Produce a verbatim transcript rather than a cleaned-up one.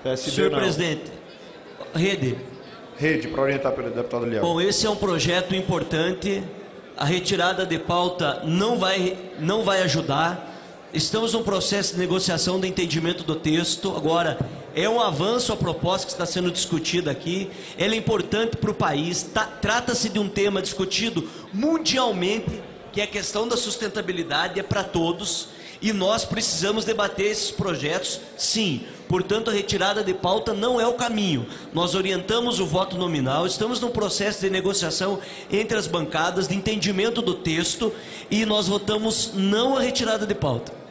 P S B Senhor não. presidente, Rede. Rede, para orientar pelo deputado Leal. Bom, esse é um projeto importante. A retirada de pauta não vai, não vai ajudar. Estamos num processo de negociação de entendimento do texto. Agora, é um avanço a proposta que está sendo discutida aqui. Ela é importante para o país. Tá, trata-se de um tema discutido mundialmente, que é a questão da sustentabilidade, é para todos. E nós precisamos debater esses projetos, sim. Portanto, a retirada de pauta não é o caminho. Nós orientamos o voto nominal, estamos num processo de negociação entre as bancadas, de entendimento do texto, e nós votamos não a retirada de pauta.